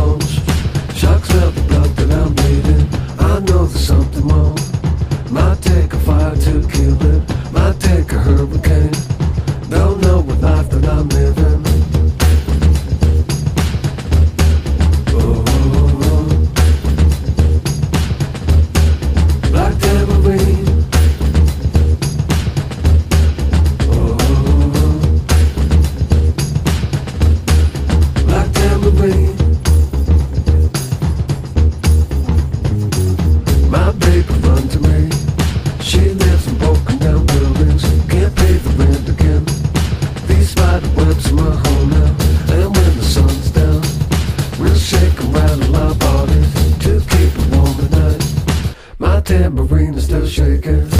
bones. Sharks smell the blood that I'm bleeding. I know there's something wrong. Might take a fire to kill it. Might take a hurricane. Don't know what life that I'm living. Oh, black tambourine. Oh, black tambourine. My baby run to me. She lives in broken down buildings. Can't pay the rent again. These spider webs in my home now. And when the sun's down, we'll shake and rattle our bodies to keep it warm at night. My tambourine is still shaking.